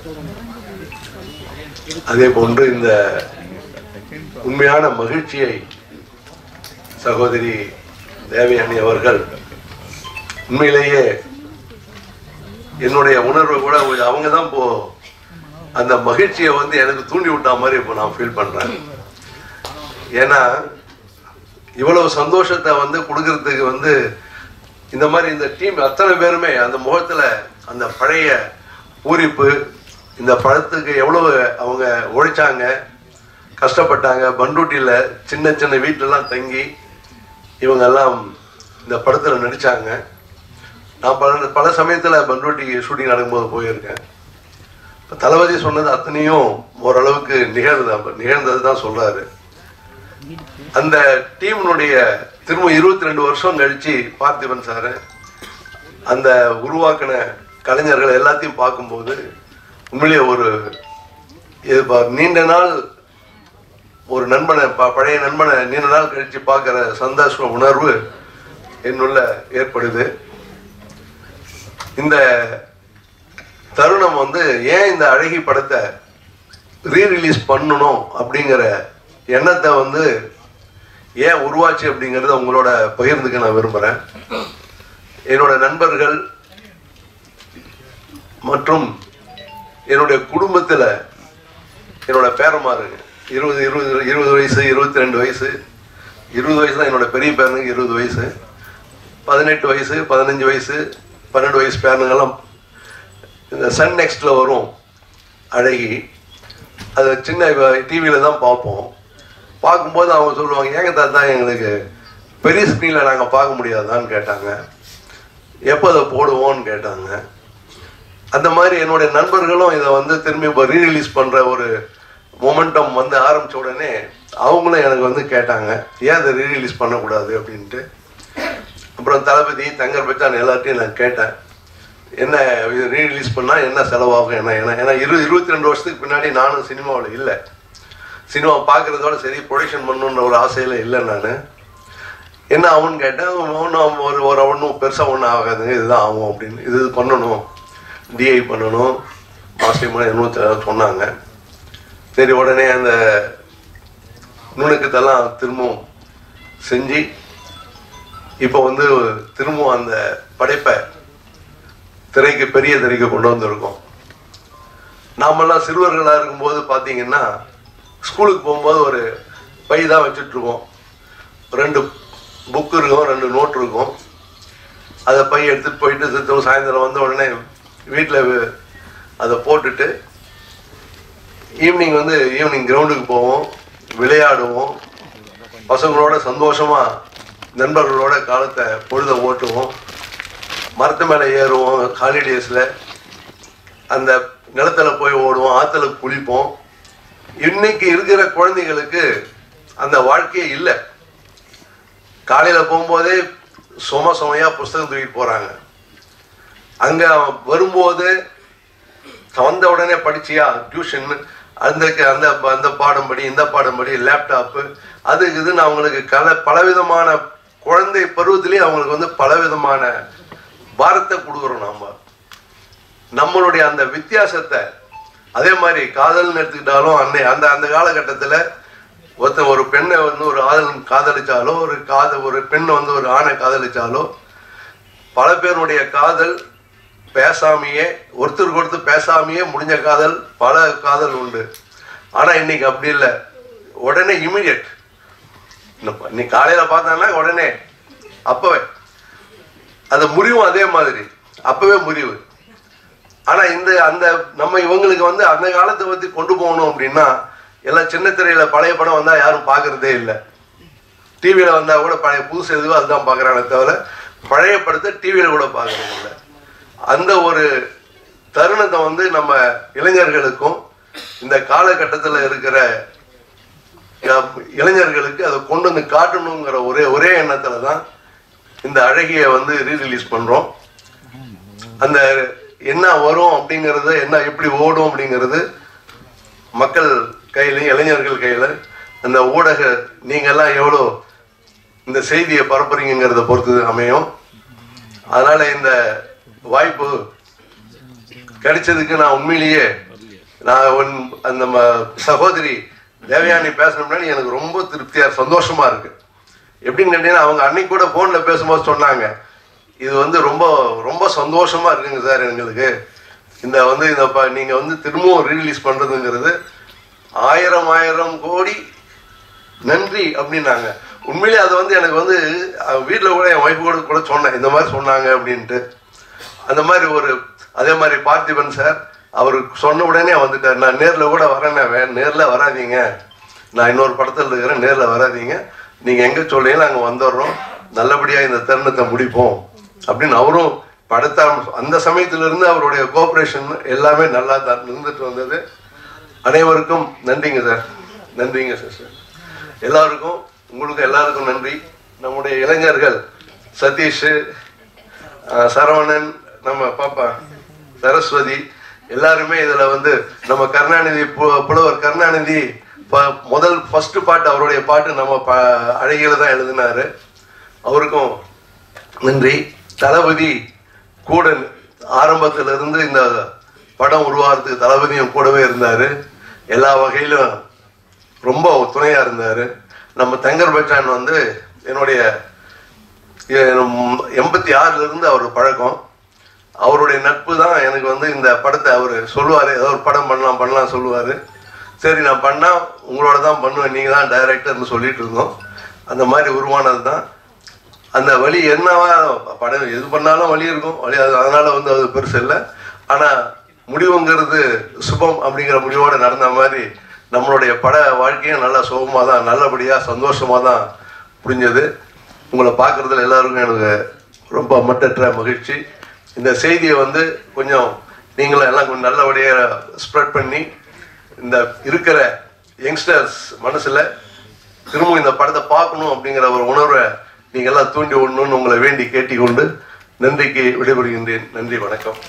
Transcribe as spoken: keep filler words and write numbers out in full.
அதே போன்று இந்த உண்மையான மகிழ்ச்சியை சகோதரி தேவயானி அவர்கள் உண்மையிலேயே என்னுடைய உணர்வை கூட அவங்க தான் இப்போ அந்த மகிழ்ச்சியை வந்து எனக்கு தூண்டி விட்டா மாதிரி இப்போ நான் ஃபீல் பண்றேன். ஏன்னா இவ்வளவு சந்தோஷத்தை வந்து கொடுக்கறதுக்கு வந்து இந்த மாதிரி இந்த டீம் அத்தனை பேருமே அந்த முகத்துல அந்த பழைய பூரிப்பு, இந்த படத்துக்கு எவ்வளவு அவங்க உழைச்சாங்க, கஷ்டப்பட்டாங்க. பண்டூட்டியில் சின்ன சின்ன வீட்டிலலாம் தங்கி இவங்கெல்லாம் இந்த படத்தில் நடித்தாங்க. நான் பல பல சமயத்தில் பண்டூட்டி ஷூட்டிங் நடக்கும்போது போயிருக்கேன். இப்போ தளபதி சொன்னது அத்தனையும் ஓரளவுக்கு நிகழ்ந்தது நிகழ்ந்தது தான் சொல்கிறாரு. அந்த டீம்னுடைய திரும்ப இருபத்தி ரெண்டு வருஷம் கழித்து பார்த்திபன் சார் அந்த உருவாக்கின கலைஞர்கள் எல்லாத்தையும் பார்க்கும்போது உண்மையிலேயே ஒரு நீண்ட நாள் ஒரு நண்பனை பழைய நண்பனை நீண்ட நாள் கழித்து பார்க்குற சந்தோஷ உணர்வு என்னுள்ள ஏற்படுது. இந்த தருணம் வந்து ஏன் இந்த அழகி படத்தை ரீ ரிலீஸ் பண்ணணும் அப்படிங்கிற எண்ணத்தை வந்து ஏன் உருவாச்சு அப்படிங்கிறத உங்களோட பகிர்ந்துக்க நான் விரும்புகிறேன். என்னோட நண்பர்கள் மற்றும் என்னுடைய குடும்பத்தில் என்னோட பேரமாருங்க இருபது இருபது இருபது வயசு இருபத்தி ரெண்டு வயசு இருபது வயசு தான் என்னோட பெரிய பேரனுக்கு இருபது வயசு பதினெட்டு வயசு பதினஞ்சு வயசு பன்னெண்டு வயசு பேரனுங்கெல்லாம் இந்த சன் நெக்ஸ்டில் வரும் அழகி. அது சின்ன டிவியில் தான் பார்ப்போம். பார்க்கும்போது அவங்க சொல்லுவாங்க, ஏங்க தாத்தா எங்களுக்கு பெரிய ஸ்க்ரீனில் நாங்கள் பார்க்க முடியாதான்னு கேட்டாங்க. எப்போ அதை போடுவோன்னு கேட்டாங்க. அந்த மாதிரி என்னுடைய நண்பர்களும் இதை வந்து திரும்பி இப்போ ரீ ரிலீஸ் பண்ணுற ஒரு மொமெண்டம் வந்து ஆரம்பித்த உடனே அவங்களும் எனக்கு வந்து கேட்டாங்க, ஏன் அதை ரீ ரிலீஸ் பண்ணக்கூடாது அப்படின்ட்டு. அப்புறம் தளபதி தங்கர் பச்சான் எல்லாத்தையும் நான் கேட்டேன், என்ன இது ரீ ரிலீஸ் பண்ணால் என்ன செலவாகும் என்ன ஏன்னா ஏன்னா இரு இருபத்தி ரெண்டு வருஷத்துக்கு பின்னாடி நானும் சினிமாவில் இல்லை. சினிமா பார்க்குறதோட சரி ப்ரொடக்ஷன் பண்ணணுன்ற ஒரு ஆசையில் இல்லை. நான் என்ன ஆகும்னு கேட்டேன். ஒன்றும் ஒரு ஒரு ஒன்றும் பெருசாக ஒன்றும் ஆகாதுங்க, இதுதான் ஆகும் அப்படின்னு. இது பண்ணணும், டிஐ பண்ணணும், மாஸ்டர் என்னவோ சொன்னாங்க. சரி, உடனே அந்த நுணுக்கத்தெல்லாம் திரும்பவும் செஞ்சு இப்போ வந்து திரும்பவும் அந்த படைப்பை திரைக்கு பெரிய திரைக்கு கொண்டு வந்திருக்கோம். நாமெல்லாம் சிறுவர்களாக இருக்கும்போது பார்த்தீங்கன்னா ஸ்கூலுக்கு போகும்போது ஒரு பை தான் வச்சுட்ருக்கோம். ரெண்டு புக்கு இருக்கும், ரெண்டு நோட் இருக்கும். அதை பை எடுத்துகிட்டு போயிட்டு சித்தம் சாயந்தரம் வந்த உடனே வீட்டில் அதை போட்டுட்டு ஈவினிங் வந்து ஈவினிங் கிரவுண்டுக்கு போவோம், விளையாடுவோம், பசங்களோட சந்தோஷமாக நண்பர்களோட காலத்தை பொழுதை ஓட்டுவோம், மரத்து மேலே ஏறுவோம், ஹாலிடேஸில் அந்த நிலத்தில் போய் ஓடுவோம், ஆற்றுல குளிப்போம். இன்னைக்கு இருக்கிற குழந்தைகளுக்கு அந்த வாழ்க்கையே இல்லை. காலையில் போகும்போதே சும சுமையாக புஸ்தகம் தூக்கிட்டு போகிறாங்க. அங்கே வரும்போது வந்த உடனே படிச்சியா டியூஷன், அந்த அந்த அந்த பாடம் படி, இந்த பாடம் படி, லேப்டாப்பு, அது இதுன்னு அவங்களுக்கு கல பலவிதமான குழந்தை பருவத்திலேயே அவங்களுக்கு வந்து பலவிதமான பாரத்தை கொடுக்குறோம். நம்ம நம்மளுடைய அந்த வித்தியாசத்தை அதே மாதிரி காதல்னு எடுத்துக்கிட்டாலும் அன்னை அந்த அந்த காலகட்டத்தில் ஒருத்தன் ஒரு பெண்ணை வந்து ஒரு ஆதல் காதலிச்சாலோ ஒரு காத ஒரு பெண்ணை வந்து ஒரு ஆணை காதலிச்சாலோ பல பேருடைய காதல் பேசாமையே ஒருத்தருக்கு ஒருத்தர் பேசாமையே முடிஞ்ச காதல் பல காதல் உண்டு. ஆனால் இன்னைக்கு அப்படி இல்லை, உடனே இமீடியட். இன்னைக்கு காலையில் பார்த்தாங்கன்னா உடனே அப்பவே அது முறிவும், அதே மாதிரி அப்பவே முறிவு. ஆனால் இந்த அந்த நம்ம இவங்களுக்கு வந்து அந்த காலத்தை பற்றி கொண்டு போகணும் அப்படின்னா எல்லாம் சின்ன திரையில் பழைய படம் வந்தால் யாரும் பார்க்குறதே இல்லை. டிவியில் வந்தால் கூட பழைய புதுசு எதுவோ அதுதான் பார்க்குறாங்க தவிர பழைய படத்தை டிவியில் கூட பார்க்குறது இல்லை. அந்த ஒரு தருணத்தை வந்து நம்ம இளைஞர்களுக்கும் இந்த காலகட்டத்தில் இருக்கிற இளைஞர்களுக்கு அதை கொண்டு வந்து காட்டணுங்கிற ஒரே ஒரே எண்ணத்தில் தான் இந்த அழகியை வந்து ரீ ரிலீஸ் பண்ணுறோம். அந்த என்ன வரும் அப்படிங்கிறது, என்ன எப்படி ஓடும் அப்படிங்கிறது மக்கள் கையிலையும் இளைஞர்கள் கையில், அந்த ஊடக நீங்கள்லாம் எவ்வளோ இந்த செய்தியை பரப்புறீங்கிறத பொறுத்து அமையும். அதனால் இந்த வாய்ப்பு கிடைச்சதுக்கு நான் உண்மையிலேயே நான் ஒன் அந்த சகோதரி தேவயானி பேசணும்னா எனக்கு ரொம்ப திருப்தியாக சந்தோஷமா இருக்கு. எப்படின்னு கேட்டீங்கன்னா அவங்க அன்னைக்கு கூட ஃபோனில் பேசும்போது சொன்னாங்க, இது வந்து ரொம்ப ரொம்ப சந்தோஷமா இருக்குங்க சார் எங்களுக்கு. இந்த வந்து இந்த நீங்கள் வந்து திரும்பவும் ரீரிலீஸ் பண்ணுறதுங்கிறது ஆயிரம் ஆயிரம் கோடி நன்றி அப்படின்னாங்க. உண்மையிலே அது வந்து எனக்கு வந்து வீட்டில் கூட என் ஒய்ஃப் கூட கூட சொன்னேன், இந்த மாதிரி சொன்னாங்க அப்படின்ட்டு. அந்த மாதிரி ஒரு அதே மாதிரி பார்த்திபன் சார் அவர் சொன்ன உடனே வந்துட்டார். நான் நேரில் கூட வரேன்னா வே நேரில் வராதீங்க, நான் இன்னொரு படத்தில் இருக்கிறேன், நேரில் வராதீங்க, நீங்கள் எங்கே சொல்றீங்களோ அங்கே வந்துடுறோம், நல்லபடியாக இந்த தருணத்தை முடிப்போம் அப்படின்னு அவரும் படத்தை அந்த சமயத்திலிருந்து அவருடைய கோஆப்ரேஷன் எல்லாமே நல்லா தான் இருந்துட்டு வந்தது. அனைவருக்கும் நன்றிங்க சார், நன்றிங்க சார் சார் எல்லாருக்கும் உங்களுக்கு எல்லாருக்கும் நன்றி. நம்முடைய இளைஞர்கள் சதீஷ், சரவணன், நம்ம பாப்பா சரஸ்வதி எல்லாருமே இதில் வந்து நம்ம கருணாநிதி புலவர் கருணாநிதி முதல் ஃபர்ஸ்ட் பாட்டு அவருடைய பாட்டு நம்ம ப அழகில தான் எழுதினாரு, அவருக்கும் நன்றி. தளபதி கூட ஆரம்பத்திலிருந்து இந்த படம் உருவாகிறதுக்கு தளபதியும் கூடவே இருந்தார், எல்லா வகையிலும் ரொம்ப துணையாக இருந்தார். நம்ம தங்கர் பச்சான் வந்து என்னுடைய எண்பத்தி ஆறுல இருந்து அவர் பழக்கம், அவருடைய நட்பு தான் எனக்கு வந்து இந்த படத்தை அவர் சொல்லுவார், ஏதோ ஒரு படம் பண்ணலாம் பண்ணலாம் சொல்லுவார். சரி நான் பண்ணால் உங்களோட தான் பண்ணுவேன், நீங்கள் தான் டைரக்டர்னு சொல்லிட்டு இருந்தோம். அந்த மாதிரி உருவானது தான். அந்த வழி என்னவா படம் எது பண்ணாலும் வழி இருக்கும், வழி அது அதனால வந்து அது பெருசு இல்லை. ஆனால் முடிவுங்கிறது சுபம் அப்படிங்கிற முடிவோடு நடந்த மாதிரி நம்மளுடைய பட வாழ்க்கையும் நல்லா சுகமாக தான் நல்லபடியாக சந்தோஷமாக தான் புரிஞ்சது. உங்களை பார்க்குறதுல எல்லாருக்கும் எனக்கு ரொம்ப மட்டற்ற மகிழ்ச்சி. இந்த செய்தியை வந்து கொஞ்சம் நீங்களும் எல்லாம் கொஞ்சம் நல்லபடியாக ஸ்ப்ரெட் பண்ணி இந்த இருக்கிற யங்ஸ்டர்ஸ் மனசில் திரும்பவும் இந்த படத்தை பார்க்கணும் அப்படிங்கிற ஒரு உணர்வை நீங்கள் எல்லாம் தூண்டி விடணும்னு உங்களை வேண்டி கேட்டிக்கொண்டு நன்றிக்கு விடைபெறுகின்றேன். நன்றி, வணக்கம்.